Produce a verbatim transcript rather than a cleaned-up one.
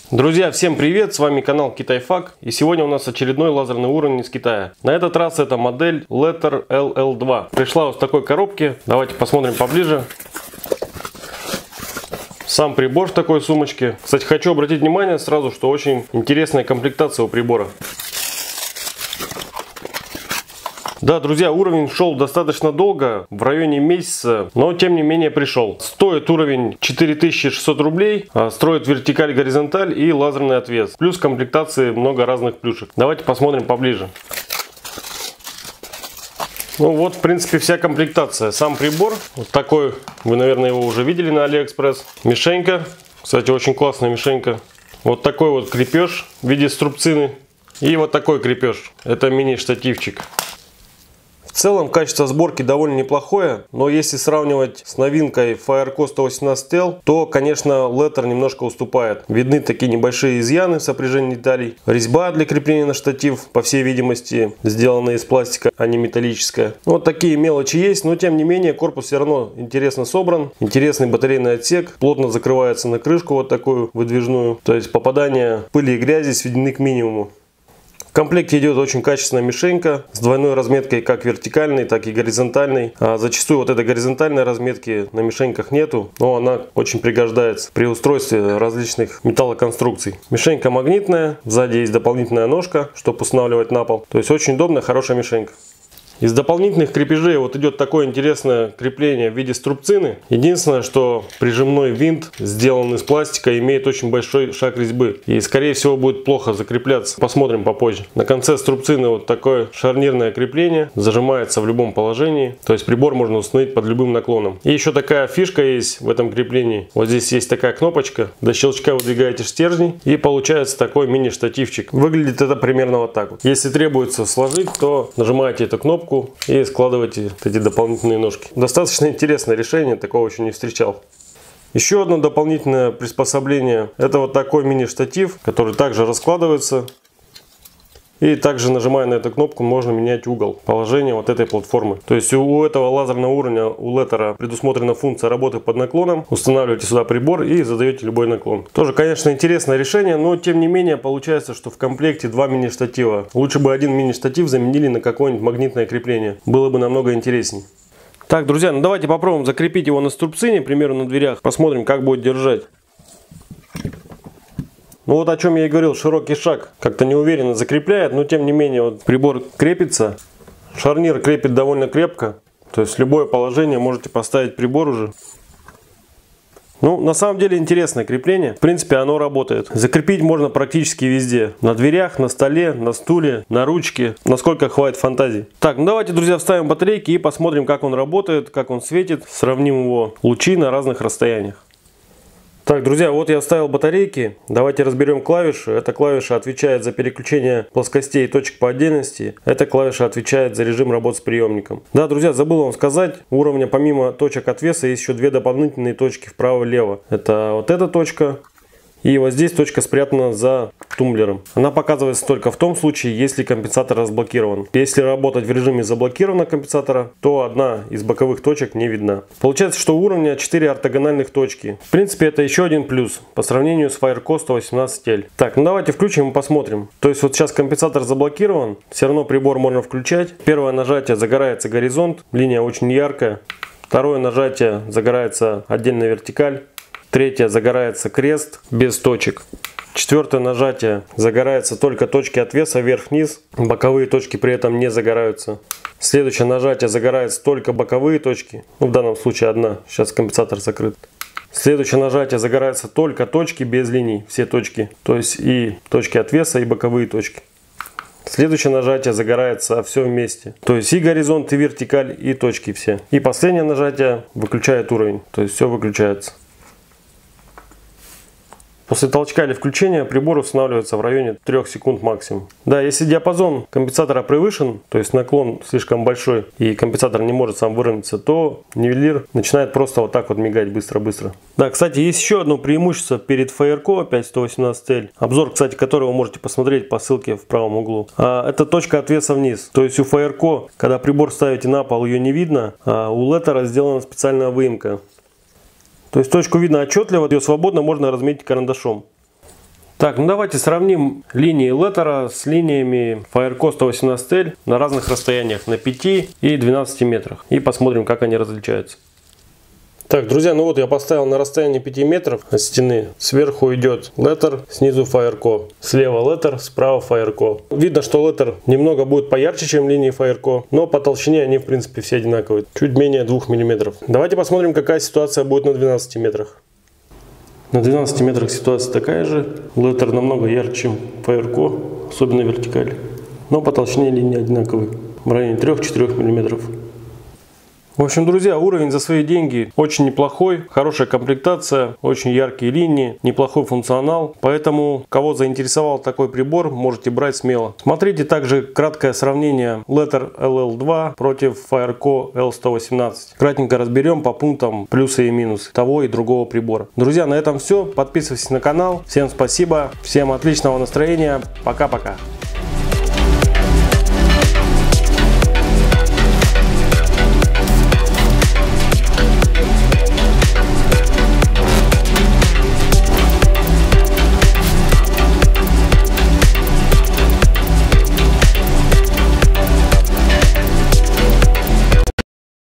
Друзья, всем привет! С вами канал Китайфак, и сегодня у нас очередной лазерный уровень из Китая. На этот раз это модель Letter эл эл два. Пришла вот в такой коробке. Давайте посмотрим поближе. Сам прибор в такой сумочке. Кстати, хочу обратить внимание сразу, что очень интересная комплектация у прибора. Да, друзья, уровень шел достаточно долго, в районе месяца, но тем не менее пришел. Стоит уровень четыре тысячи шестьсот рублей, строит вертикаль, горизонталь и лазерный отвес. Плюс в комплектации много разных плюшек. Давайте посмотрим поближе. Ну вот, в принципе, вся комплектация. Сам прибор, вот такой, вы, наверное, его уже видели на Алиэкспресс. Мишенька, кстати, очень классная мишенька. Вот такой вот крепеж в виде струбцины. И вот такой крепеж, это мини-штативчик. В целом качество сборки довольно неплохое, но если сравнивать с новинкой Fireco сто восемнадцать эл, то, конечно, Letter немножко уступает. Видны такие небольшие изъяны в сопряжении деталей. Резьба для крепления на штатив, по всей видимости, сделана из пластика, а не металлическая. Вот такие мелочи есть, но тем не менее корпус все равно интересно собран. Интересный батарейный отсек, плотно закрывается на крышку вот такую выдвижную. То есть попадание пыли и грязи сведены к минимуму. В комплекте идет очень качественная мишенька с двойной разметкой как вертикальной, так и горизонтальной. А зачастую вот этой горизонтальной разметки на мишеньках нету, но она очень пригождается при устройстве различных металлоконструкций. Мишенька магнитная, сзади есть дополнительная ножка, чтобы устанавливать на пол. То есть очень удобная, хорошая мишенька. Из дополнительных крепежей вот идет такое интересное крепление в виде струбцины. Единственное, что прижимной винт сделан из пластика, имеет очень большой шаг резьбы. И скорее всего будет плохо закрепляться. Посмотрим попозже. На конце струбцины вот такое шарнирное крепление. Зажимается в любом положении. То есть прибор можно установить под любым наклоном. И еще такая фишка есть в этом креплении. Вот здесь есть такая кнопочка. До щелчка выдвигаете стержни. И получается такой мини-штативчик. Выглядит это примерно вот так вот. Если требуется сложить, то нажимаете эту кнопку и складываете эти дополнительные ножки. Достаточно интересное решение, такого еще не встречал. Еще одно дополнительное приспособление, это вот такой мини-штатив, который также раскладывается. И также, нажимая на эту кнопку, можно менять угол положения вот этой платформы. То есть у этого лазерного уровня, у Letter, предусмотрена функция работы под наклоном. Устанавливаете сюда прибор и задаете любой наклон. Тоже, конечно, интересное решение, но тем не менее получается, что в комплекте два мини-штатива. Лучше бы один мини-штатив заменили на какое-нибудь магнитное крепление. Было бы намного интересней. Так, друзья, ну давайте попробуем закрепить его на струбцине, к примеру, на дверях. Посмотрим, как будет держать. Ну вот о чем я и говорил, широкий шаг как-то неуверенно закрепляет, но тем не менее вот прибор крепится. Шарнир крепит довольно крепко, то есть в любое положение можете поставить прибор уже. Ну, на самом деле интересное крепление, в принципе оно работает. Закрепить можно практически везде. На дверях, на столе, на стуле, на ручке, насколько хватит фантазии. Так, ну давайте, друзья, вставим батарейки и посмотрим, как он работает, как он светит. Сравним его лучи на разных расстояниях. Так, друзья, вот я вставил батарейки. Давайте разберем клавиши. Эта клавиша отвечает за переключение плоскостей и точек по отдельности. Эта клавиша отвечает за режим работы с приемником. Да, друзья, забыл вам сказать, у уровня помимо точек отвеса есть еще две дополнительные точки вправо и влево. Это вот эта точка. И вот здесь точка спрятана за тумблером. Она показывается только в том случае, если компенсатор разблокирован. Если работать в режиме заблокированного компенсатора, то одна из боковых точек не видна. Получается, что у уровня четыре ортогональных точки. В принципе, это еще один плюс по сравнению с Fireco сто восемнадцать эл. Так, ну давайте включим и посмотрим. То есть вот сейчас компенсатор заблокирован, все равно прибор можно включать. Первое нажатие — загорается горизонт, линия очень яркая. Второе нажатие — загорается отдельная вертикаль. Третье — загорается крест без точек. Четвертое нажатие — загораются только точки отвеса вверх-вниз. Боковые точки при этом не загораются. Следующее нажатие — загораются только боковые точки. Ну, в данном случае одна. Сейчас компенсатор закрыт. Следующее нажатие — загораются только точки без линий. Все точки. То есть и точки отвеса, и боковые точки. Следующее нажатие — загорается все вместе. То есть и горизонт, и вертикаль, и точки все. И последнее нажатие выключает уровень. То есть все выключается. После толчка или включения прибор устанавливается в районе трёх секунд максимум. Да, если диапазон компенсатора превышен, то есть наклон слишком большой и компенсатор не может сам выровняться, то нивелир начинает просто вот так вот мигать быстро-быстро. Да, кстати, есть еще одно преимущество перед Fireco опять сто восемнадцать эл. Обзор, кстати, которого вы можете посмотреть по ссылке в правом углу. А, это точка отвеса вниз. То есть у Fireco, когда прибор ставите на пол, ее не видно, а у Letter сделана специальная выемка. То есть точку видно отчетливо, ее свободно можно разметить карандашом. Так, ну давайте сравним линии Letter с линиями Fireco сто восемнадцать эль на разных расстояниях, на пяти и двенадцати метрах. И посмотрим, как они различаются. Так, друзья, ну вот я поставил на расстоянии пяти метров от стены. Сверху идет Letter, снизу Fireco. Слева Letter, справа Fireco. Видно, что Letter немного будет поярче, чем линии Fireco, но по толщине они в принципе все одинаковые. Чуть менее двух миллиметров. Давайте посмотрим, какая ситуация будет на двенадцати метрах. На двенадцати метрах ситуация такая же. Letter намного ярче, чем Fireco, особенно вертикаль. Но по толщине линии одинаковые, в районе трёх-четырёх миллиметров. В общем, друзья, уровень за свои деньги очень неплохой, хорошая комплектация, очень яркие линии, неплохой функционал. Поэтому, кого заинтересовал такой прибор, можете брать смело. Смотрите также краткое сравнение Letter эл эл два против Fireco эл сто восемнадцать. Кратенько разберем по пунктам плюсы и минусы того и другого прибора. Друзья, на этом все. Подписывайтесь на канал. Всем спасибо, всем отличного настроения. Пока-пока.